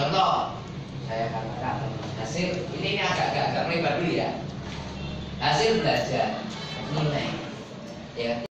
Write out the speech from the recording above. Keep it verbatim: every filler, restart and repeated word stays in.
Contoh, saya katakan hasil ini, ini agak agak agak melebar dulu ya. Hasil belajar nilai, ya.